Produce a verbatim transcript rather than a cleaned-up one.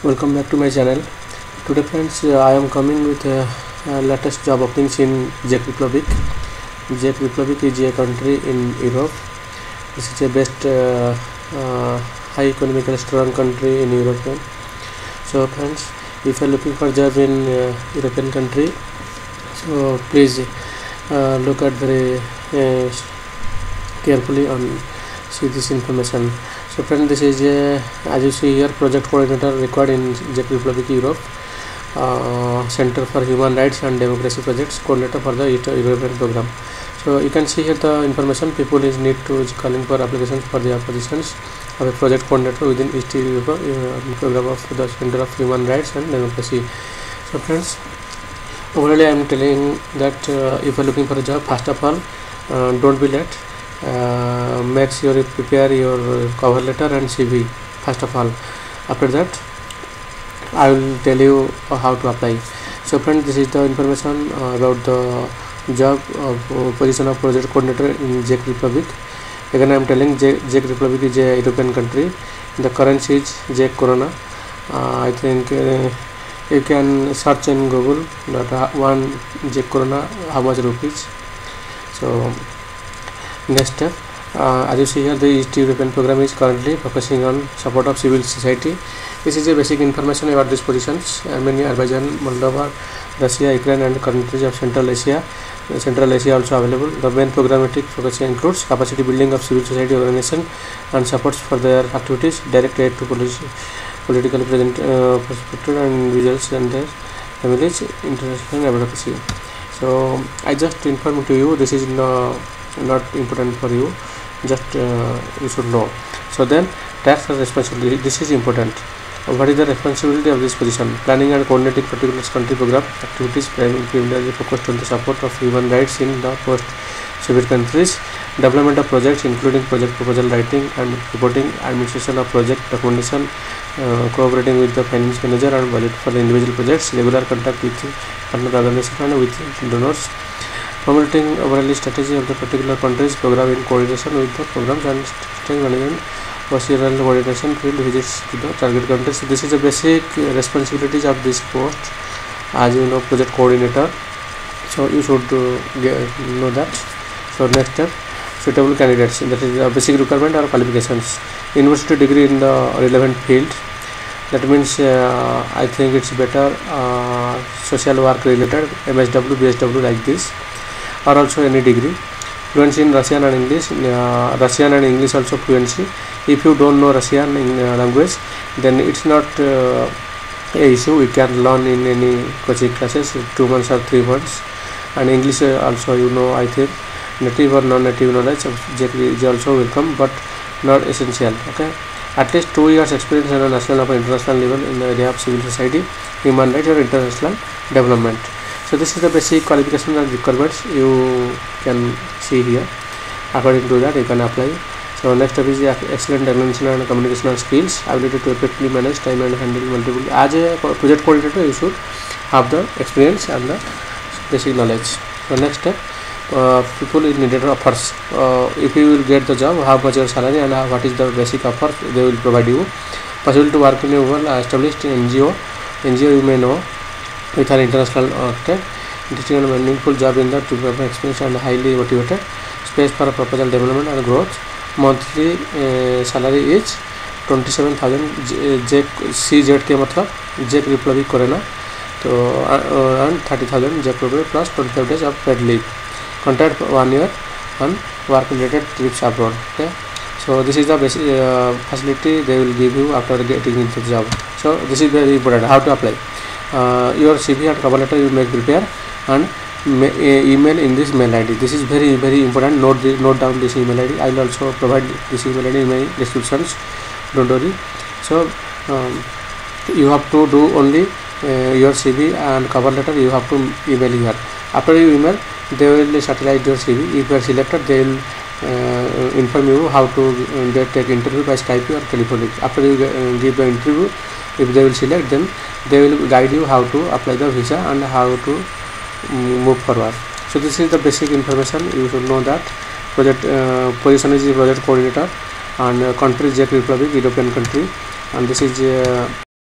Welcome back to my channel. Today friends, uh, I am coming with uh, uh, latest job openings in Czech Republic. Czech Republic is a country in Europe. This is a best uh, uh, high economically strong country in Europe. So friends, if you are looking for job in uh, European country, so please uh, look at very uh, carefully and see this information. So friend, this is a, as you see here, project coordinator required in Czech Republic, Europe. Uh, Center for Human Rights and Democracy Projects coordinator for the European program. So you can see here the information. People is need to is calling for applications for their positions of a project coordinator within East Europe uh, program of the Center of Human Rights and Democracy. So friends, overall I am telling that uh, if you are looking for a job, first of all, uh, don't be late. Uh, make sure you prepare your cover letter and C V first of all. After that, I will tell you how to apply. So friends, this is the information uh, about the job of uh, position of project coordinator in Czech Republic. Again, I am telling Czech Republic is a European country. The currency is Czech Koruna. Uh, I think uh, you can search in Google that one Czech Koruna how much rupees. So next step, uh, as you see here, the East European program is currently focusing on support of civil society. This is a basic information about these positions. Armenia, Azerbaijan, Moldova, Russia, Ukraine and countries of Central Asia. Uh, Central Asia also available. The main programmatic focus includes capacity building of civil society organization and supports for their activities, direct aid to policy, politically present uh, perspective and individuals and their families, international advocacy. So I just inform to you, this is no, not important for you, just uh, you should know. So then, task and responsibility, this is important. What is the responsibility of this position? Planning and coordinating particular country program activities primarily focused on the support of human rights in the post-Soviet countries, development of projects including project proposal writing and reporting, administration of project documentation, uh, cooperating with the finance manager and budget for the individual projects, regular contact with partner organizations and with donors, formulating overall strategy of the particular country's program in coordination with the programs and strategic management, procedural coordination, field visits to the target countries. So this is the basic responsibilities of this post, as you know, project coordinator. So you should uh, get, know that. So next step, suitable candidates. That is the basic requirement or qualifications. University degree in the relevant field. That means uh, I think it's better uh, social work related, M S W, B S W like this, or also any degree. Fluency in Russian and English, uh, Russian and English also fluency. If you don't know Russian in, uh, language, then it's not uh, a issue. You can learn in any coaching classes, two months or three months. And English uh, also, you know, I think native or non-native knowledge of Czech is also welcome, but not essential. Okay, at least two years experience on a national or international level in the area of civil society, human rights or international development. So this is the basic qualification and requirements you can see here. According to that, you can apply. So next step is the excellent organizational and communicational skills, ability to effectively manage time and handle multiple. As a project coordinator, you should have the experience and the basic knowledge. So next step, uh, people is needed offers. Uh, if you will get the job, how much your salary and uh, what is the basic offer they will provide you. Possible to work in a well established N G O. N G O you may know, with an international architect, interesting and meaningful job in the to provide experience and highly motivated, space for proposal development and growth. Monthly uh, salary is twenty-seven thousand C Z के मतलब Czech Republic Koruna, तो around thirty thousand Czech Republic plus twenty-five days of paid leave. Contract for one year on work related trips abroad. Okay, so this is the basic uh, facility they will give you after getting into the job. So this is very important. How to apply? Uh, your C V and cover letter you make prepare and email in this mail I D. This is very very important. Note the, note down this email I D. I will also provide this email I D in my descriptions. Don't worry. So um, you have to do only uh, your C V and cover letter. You have to email here. After you email, they will satellite your C V. If you are selected, they will uh, inform you how to uh, take interview by Skype or telephonic. After you uh, give the interview, if they will select, then they will guide you how to apply the visa and how to move forward. So this is the basic information you should know that. Project uh, position is project coordinator and uh, country Czech Republic, European country, and this is uh,